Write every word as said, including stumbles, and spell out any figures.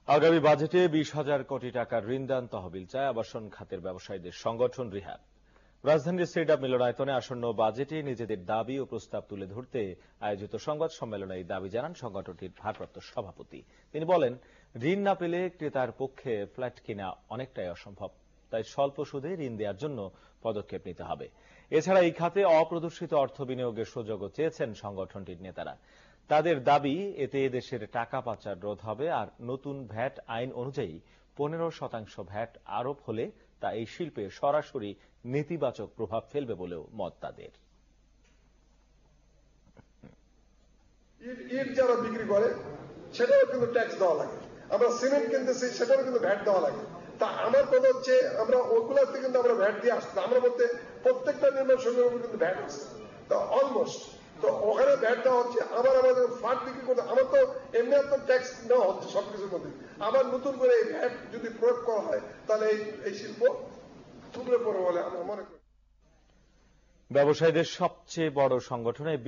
আগামী বাজেটে বিশ হাজার কোটি টাকার ঋণদান তহবিল চায় আবাসন খাতের ব্যবসায়ীদের সংগঠন রিহ্যাব। রাজধানীর স্টেডিয়াম মিলনায়তনে আসন্ন বাজেটে নিজেদের দাবি ও প্রস্তাব তুলে ধরতে আয়োজিত সংবাদ সম্মেলনে এই দাবি জানান সংগঠনটির ভারপ্রাপ্ত সভাপতি। তিনি বলেন, ঋণ না পেলে ক্রেতার পক্ষে ফ্ল্যাট কিনা অনেকটাই অসম্ভব, তাই স্বল্প সুদে ঋণ দেওয়ার জন্য পদক্ষেপ নিতে হবে। এছাড়া এই খাতে অপ্রদর্শিত অর্থ বিনিয়োগের সুযোগও চেয়েছেন সংগঠনটির নেতারা। তাদের দাবি, এতে দেশের টাকা পাচার রোধ হবে, আর নতুন ভ্যাট আইন অনুযায়ী পনেরো শতাংশ ভ্যাট আরোপ হলে তা এই শিল্পে সরাসরি নেতিবাচক প্রভাব ফেলবে বলেও মত তাদের। ইট যারা বিক্রি করে সেটাও কিন্তু ট্যাক্স দেওয়া লাগে, আমরা সিমেন্ট কিনতেছি সেটাও কিন্তু ভ্যাট দেওয়া লাগে। তা আমার কথা হচ্ছে আমরা ওগুলাতে কিন্তু আমরা ভ্যাট দিয়ে আসছি, আমরা বলতে প্রত্যেকটা নির্মাণ শ্রমিকের উপর কিন্তু ভ্যাট আসছে, তা অলমোস্ট তো ওখানে ভ্যাট দেওয়া হচ্ছে। আবার আমাদের ফ্ল্যাট বিক্রি করতে আমার তো এমনি তো ট্যাক্স নেওয়া হচ্ছে সবকিছুর মধ্যে, আবার নতুন করে এই ভ্যাট যদি প্রয়োগ করা হয় তাহলে এই এই শিল্প থুবড়ে পড়ে বলে আমরা মনে করি। ব্যবসায়ীদের সবচেয়ে বড় সংগঠনে